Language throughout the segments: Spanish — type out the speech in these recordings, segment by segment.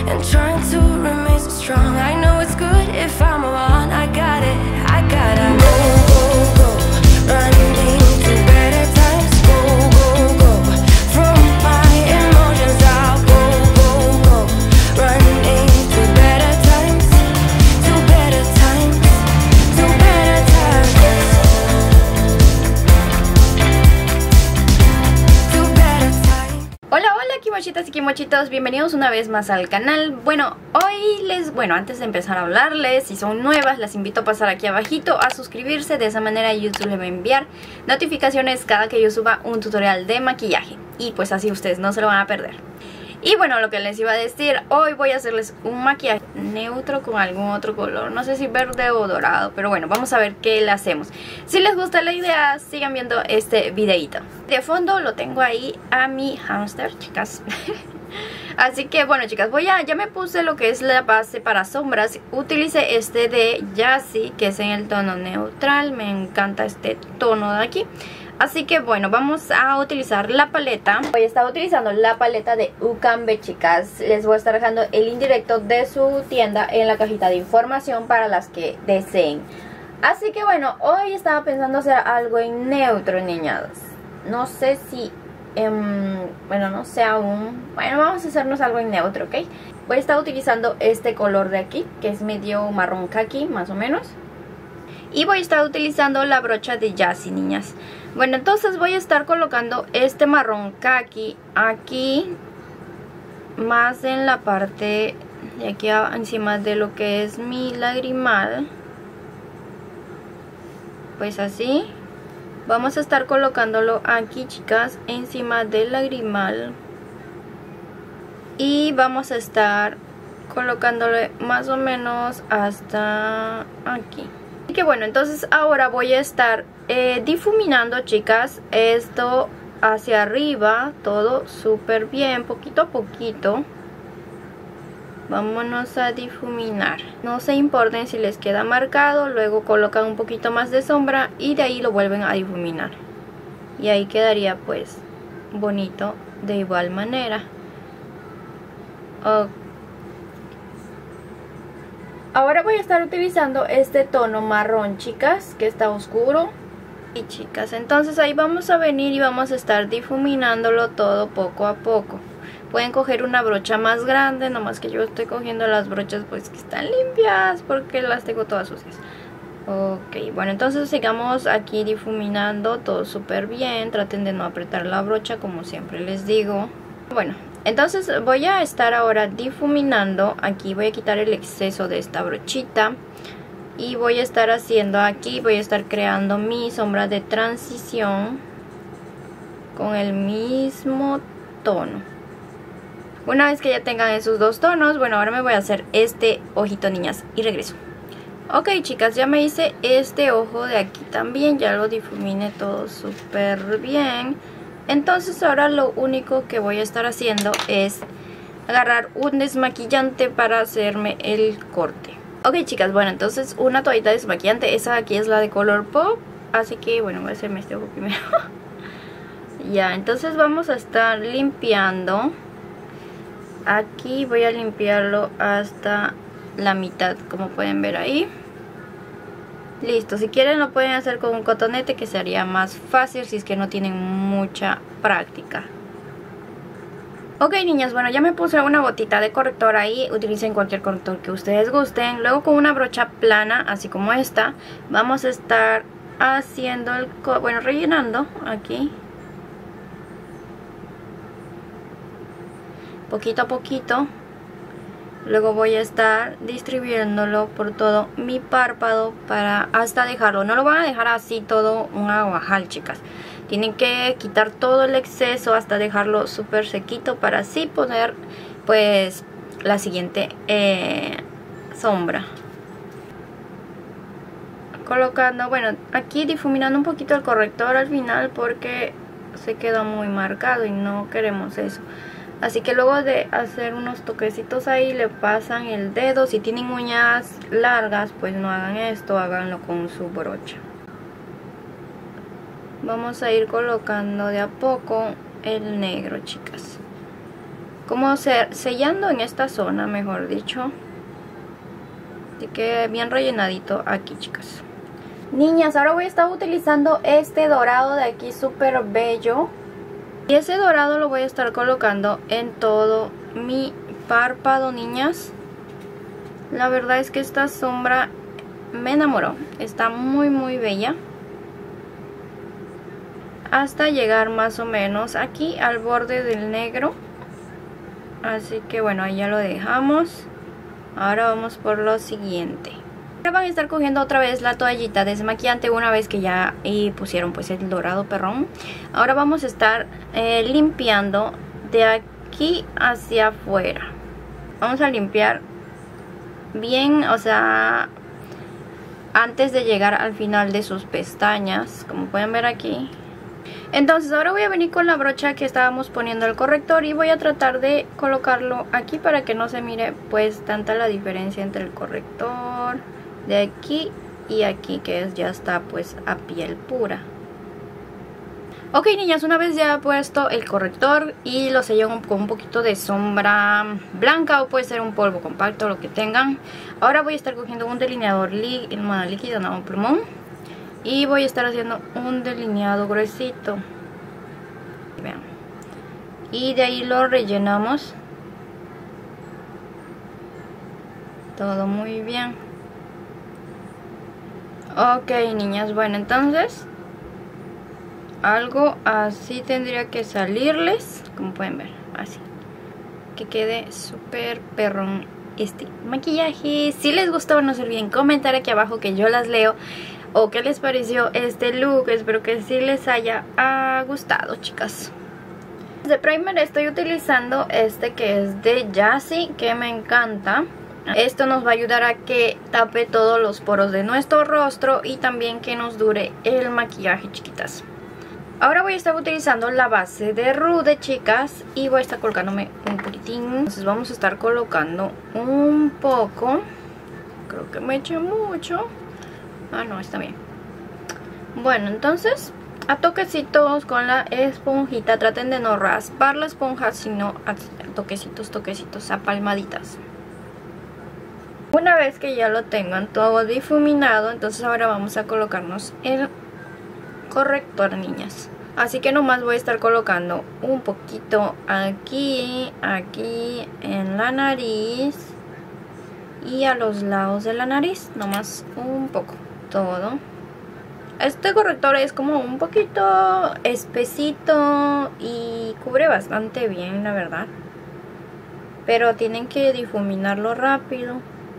and trying to remain so strong. I know it's good if I'm wrong. I got it, I gotta go, go, go, running to better times. Go, go, go, from my emotions I'll go, go, go, running to better times, to better times, to better times, to better times. Hola, hola kimochitas y kimochitos, bienvenidos una vez más al canal. Bueno, antes de empezar a hablarles, si son nuevas, las invito a pasar aquí abajito a suscribirse. De esa manera YouTube les va a enviar notificaciones cada que yo suba un tutorial de maquillaje, y pues así ustedes no se lo van a perder. Y bueno, lo que les iba a decir, hoy voy a hacerles un maquillaje neutro con algún otro color. No sé si verde o dorado, pero bueno, vamos a ver qué le hacemos. Si les gusta la idea, sigan viendo este videito. De fondo lo tengo ahí a mi hámster, chicas. Así que bueno, chicas, ya me puse lo que es la base para sombras. Utilicé este de Jassy, que es en el tono neutral. Me encanta este tono de aquí. Así que bueno, vamos a utilizar la paleta. Hoy estaba utilizando la paleta de Ukambe, chicas. Les voy a estar dejando el indirecto de su tienda en la cajita de información para las que deseen. Así que bueno, hoy estaba pensando hacer algo en neutro, niñas. No sé si... bueno, no sé aún. Bueno, vamos a hacernos algo en neutro, ¿ok? Voy a estar utilizando este color de aquí, que es medio marrón caqui, más o menos. Y voy a estar utilizando la brocha de Jassy, niñas. Bueno, entonces voy a estar colocando este marrón caqui aquí, más en la parte de aquí encima de lo que es mi lagrimal. Pues así. Vamos a estar colocándolo aquí, chicas, encima del lagrimal. Y vamos a estar colocándole más o menos hasta aquí. Así que bueno, entonces ahora voy a estar difuminando, chicas, esto hacia arriba, todo súper bien, poquito a poquito. Vámonos a difuminar. No se importen si les queda marcado, luego colocan un poquito más de sombra y de ahí lo vuelven a difuminar. Y ahí quedaría pues bonito de igual manera. Ahora voy a estar utilizando este tono marrón, chicas, que está oscuro. Y chicas, entonces ahí vamos a venir y vamos a estar difuminándolo todo poco a poco. Pueden coger una brocha más grande, nomás que yo estoy cogiendo las brochas pues que están limpias porque las tengo todas sucias. Ok, bueno, entonces sigamos aquí difuminando todo súper bien. Traten de no apretar la brocha, como siempre les digo. Bueno, entonces voy a estar ahora difuminando. Aquí voy a quitar el exceso de esta brochita. Y voy a estar haciendo aquí, voy a estar creando mi sombra de transición con el mismo tono. Una vez que ya tengan esos dos tonos, bueno, ahora me voy a hacer este ojito, niñas, y regreso. Ok, chicas, ya me hice este ojo de aquí también, ya lo difuminé todo súper bien. Entonces ahora lo único que voy a estar haciendo es agarrar un desmaquillante para hacerme el corte. Ok, chicas, bueno, entonces una toallita desmaquillante, esa de aquí es la de color pop, así que bueno, voy a hacerme este ojo primero. Ya, entonces vamos a estar limpiando. Aquí voy a limpiarlo hasta la mitad, como pueden ver ahí. Listo, si quieren lo pueden hacer con un cotonete, que sería más fácil si es que no tienen mucha práctica. Ok, niñas, bueno, ya me puse una gotita de corrector ahí. Utilicen cualquier corrector que ustedes gusten. Luego con una brocha plana, así como esta, vamos a estar haciendo rellenando aquí. Poquito a poquito. Luego voy a estar distribuyéndolo por todo mi párpado para hasta dejarlo. No lo van a dejar así todo un aguajal, chicas. Tienen que quitar todo el exceso hasta dejarlo súper sequito para así poner pues la siguiente sombra. Colocando, bueno, aquí difuminando un poquito el corrector al final porque se queda muy marcado y no queremos eso. Así que luego de hacer unos toquecitos ahí le pasan el dedo. Si tienen uñas largas pues no hagan esto, háganlo con su brocha. Vamos a ir colocando de a poco el negro, chicas. como sellando en esta zona, mejor dicho. Así que bien rellenadito aquí, chicas. Niñas, ahora voy a estar utilizando este dorado de aquí, súper bello. Y ese dorado lo voy a estar colocando en todo mi párpado, niñas. La verdad es que esta sombra me enamoró. Está muy muy bella. Hasta llegar más o menos aquí al borde del negro. Así que bueno, ahí ya lo dejamos. Ahora vamos por lo siguiente. Ahora van a estar cogiendo otra vez la toallita desmaquillante una vez que ya pusieron pues el dorado perrón. Ahora vamos a estar limpiando de aquí hacia afuera. Vamos a limpiar bien, o sea, antes de llegar al final de sus pestañas, como pueden ver aquí. Entonces ahora voy a venir con la brocha que estábamos poniendo el corrector y voy a tratar de colocarlo aquí para que no se mire pues tanta la diferencia entre el corrector de aquí y aquí, que ya está pues a piel pura. Ok, niñas, una vez ya puesto el corrector y lo sello con un poquito de sombra blanca o puede ser un polvo compacto, lo que tengan. Ahora voy a estar cogiendo un delineador líquido, no, un plumón. Y voy a estar haciendo un delineado gruesito. Vean. Y de ahí lo rellenamos. Todo muy bien. Ok, niñas, bueno, entonces algo así tendría que salirles, como pueden ver, así. Que quede súper perrón este maquillaje. Si les gustó, no se olviden comentar aquí abajo que yo las leo. O qué les pareció este look. Espero que sí les haya gustado, chicas. De primer estoy utilizando este que es de Jassy, que me encanta. Esto nos va a ayudar a que tape todos los poros de nuestro rostro y también que nos dure el maquillaje, chiquitas. Ahora voy a estar utilizando la base de Rude, chicas, y voy a estar colocándome un poquitín. Entonces vamos a estar colocando un poco. Creo que me eché mucho. Ah, no, está bien. Bueno, entonces a toquecitos con la esponjita. Traten de no raspar la esponja, sino a toquecitos, a palmaditas. Una vez que ya lo tengan todo difuminado, entonces ahora vamos a colocarnos el corrector, niñas. Así que nomás voy a estar colocando un poquito aquí, aquí en la nariz y a los lados de la nariz, nomás un poco. Todo. Este corrector es como un poquito espesito y cubre bastante bien, la verdad. Pero tienen que difuminarlo rápido,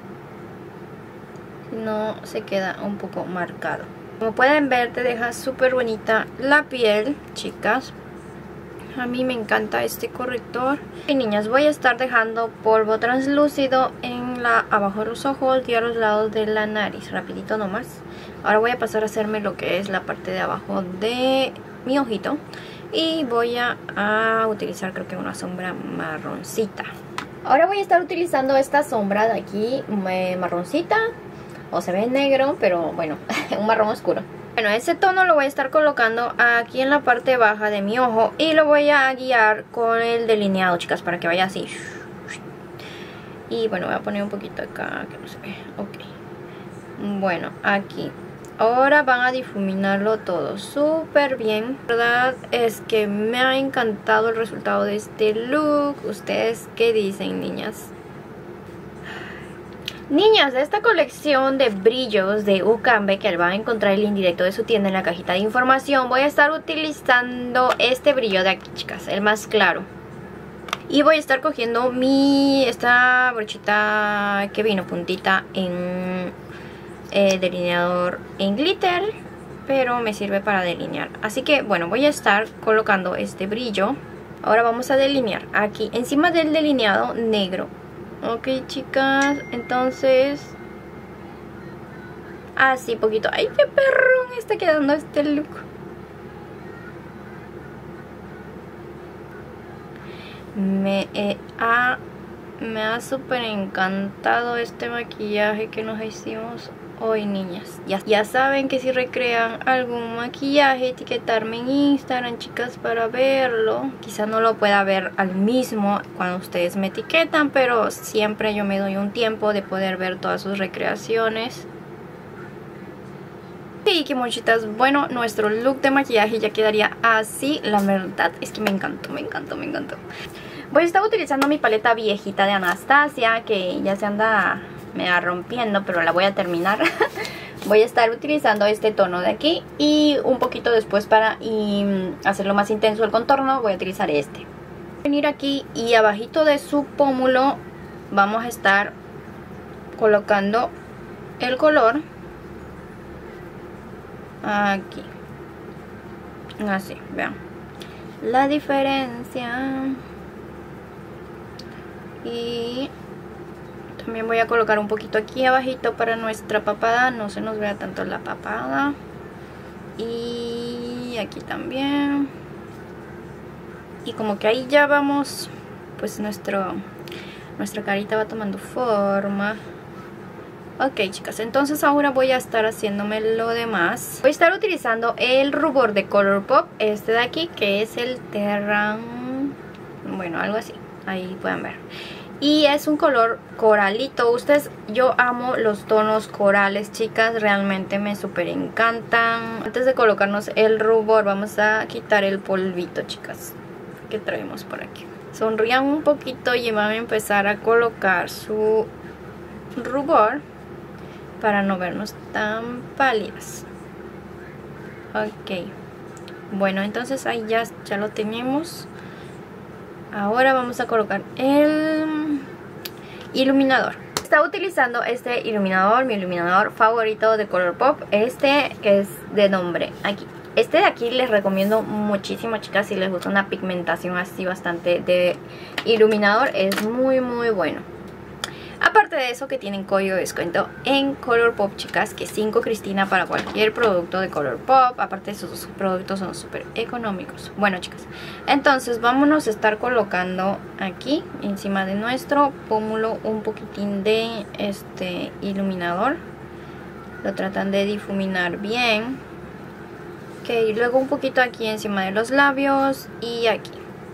si no se queda un poco marcado. Como pueden ver, te deja súper bonita la piel, chicas. A mí me encanta este corrector. Y niñas, voy a estar dejando polvo translúcido abajo de los ojos y a los lados de la nariz, rapidito nomás. Ahora voy a pasar a hacerme lo que es la parte de abajo de mi ojito. Y voy a utilizar, creo que una sombra marroncita. Ahora voy a estar utilizando esta sombra de aquí, marroncita. O se ve negro, pero bueno, un marrón oscuro. Bueno, ese tono lo voy a estar colocando aquí en la parte baja de mi ojo. Y lo voy a guiar con el delineado, chicas, para que vaya así. Y bueno, voy a poner un poquito acá, que no se ve. Ok. Bueno, aquí. Ahora van a difuminarlo todo súper bien. La verdad es que me ha encantado el resultado de este look. ¿Ustedes qué dicen, niñas? Niñas, de esta colección de brillos de Ucambe, que van a encontrar el link directo de su tienda en la cajita de información, voy a estar utilizando este brillo de aquí, chicas, el más claro. Y voy a estar cogiendo esta brochita que vino puntita en delineador en glitter, pero me sirve para delinear. Así que bueno, voy a estar colocando este brillo. Ahora vamos a delinear aquí encima del delineado negro. Ok, chicas, entonces así poquito. Ay, qué perrón está quedando este look. Me ha súper encantado este maquillaje que nos hicimos hoy, niñas. Ya saben que si recrean algún maquillaje, etiquetarme en Instagram, chicas, para verlo. Quizá no lo pueda ver al mismo cuando ustedes me etiquetan, pero siempre yo me doy un tiempo de poder ver todas sus recreaciones. Y que mochitas, bueno, nuestro look de maquillaje ya quedaría así. La verdad es que me encantó, me encantó, me encantó. Voy a estar utilizando mi paleta viejita de Anastasia, que ya se anda rompiendo, pero la voy a terminar. Voy a estar utilizando este tono de aquí, y un poquito después para hacerlo más intenso el contorno voy a utilizar este. Venir aquí y abajito de su pómulo vamos a estar colocando el color aquí, así, vean la diferencia. Y también voy a colocar un poquito aquí abajito para nuestra papada, no se nos vea tanto la papada. Y aquí también. Y como que ahí ya vamos, pues nuestra carita va tomando forma. Ok, chicas, entonces ahora voy a estar haciéndome lo demás. Voy a estar utilizando el rubor de Colourpop, este de aquí, que es el Terran, bueno, algo así, ahí pueden ver. Y es un color coralito. Ustedes, yo amo los tonos corales, chicas, realmente me súper encantan. Antes de colocarnos el rubor, vamos a quitar el polvito, chicas, que traemos por aquí. Sonrían un poquito y van a empezar a colocar su rubor para no vernos tan pálidas. Ok, bueno, entonces ahí ya lo tenemos. Ahora vamos a colocar el iluminador. Estaba utilizando este iluminador, mi iluminador favorito de Colourpop, este que es de nombre aquí. Este de aquí les recomiendo muchísimo, chicas, si les gusta una pigmentación así bastante de iluminador, es muy muy bueno. Aparte de eso, que tienen código de descuento en Colourpop, chicas, que 5 Cristina para cualquier producto de Colourpop. Aparte de sus productos son súper económicos. Bueno, chicas, entonces vámonos a estar colocando aquí encima de nuestro pómulo un poquitín de este iluminador. Lo tratan de difuminar bien. Ok, y luego un poquito aquí encima de los labios y aquí.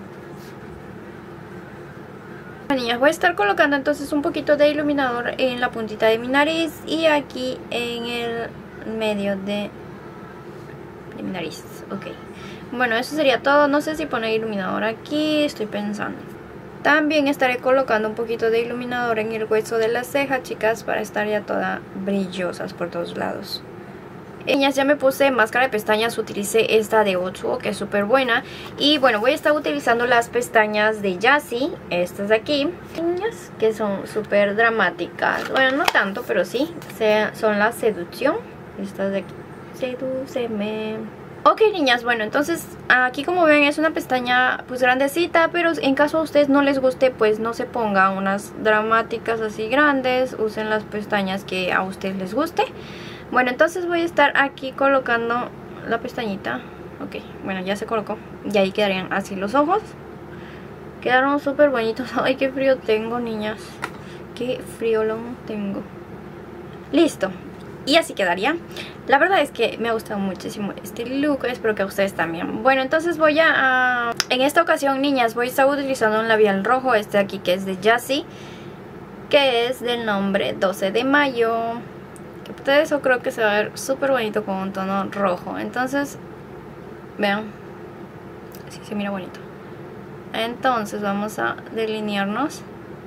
Niñas, voy a estar colocando entonces un poquito de iluminador en la puntita de mi nariz y aquí en el medio de mi nariz. Ok, bueno, eso sería todo. No sé si poner iluminador aquí, estoy pensando. También estaré colocando un poquito de iluminador en el hueso de la ceja, chicas, para estar ya todas brillosas por todos lados. Niñas, ya me puse máscara de pestañas, utilicé esta de Otsuo, que es súper buena. Y bueno, voy a estar utilizando las pestañas de Yassi, estas de aquí, niñas, que son súper dramáticas. Bueno, no tanto, pero sí, son la Seducción. Estas de aquí, Sedúceme. Ok, niñas, bueno, entonces aquí como ven es una pestaña pues grandecita, pero en caso a ustedes no les guste, pues no se pongan unas dramáticas así grandes. Usen las pestañas que a ustedes les guste. Bueno, entonces voy a estar aquí colocando la pestañita. Ok, bueno, ya se colocó. Y ahí quedarían así los ojos. Quedaron súper bonitos. Ay, qué frío tengo, niñas. Qué frío lo tengo. Listo. Y así quedaría. La verdad es que me ha gustado muchísimo este look. Espero que a ustedes también. Bueno, entonces voy a... En esta ocasión, niñas, voy a estar utilizando un labial rojo. Este de aquí, que es de Yassi, que es del nombre 12 de mayo. Eso creo que se va a ver súper bonito con un tono rojo. Entonces, vean, así se mira bonito. Entonces vamos a delinearnos.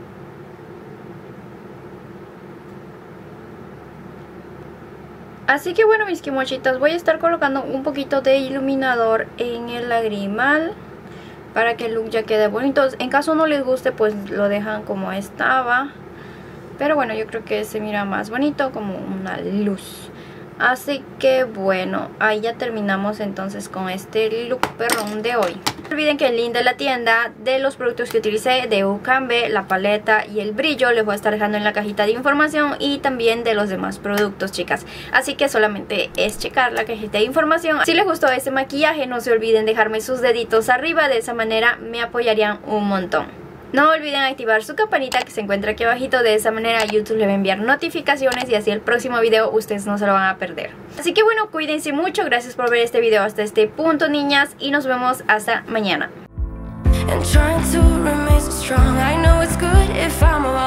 Así que bueno, mis kimochitas, voy a estar colocando un poquito de iluminador en el lagrimal para que el look ya quede bonito. En caso no les guste, pues lo dejan como estaba. Pero bueno, yo creo que se mira más bonito, como una luz. Así que bueno, ahí ya terminamos entonces con este look perrón de hoy. No olviden que el link de la tienda, de los productos que utilicé, de Ucambe, la paleta y el brillo, les voy a estar dejando en la cajita de información. Y también de los demás productos, chicas. Así que solamente es checar la cajita de información. Si les gustó este maquillaje, no se olviden dejarme sus deditos arriba. De esa manera me apoyarían un montón. No olviden activar su campanita que se encuentra aquí abajito. De esa manera YouTube le va a enviar notificaciones y así el próximo video ustedes no se lo van a perder. Así que bueno, cuídense mucho. Gracias por ver este video hasta este punto, niñas, y nos vemos hasta mañana. And trying to remain so strong. I know it's good if I'm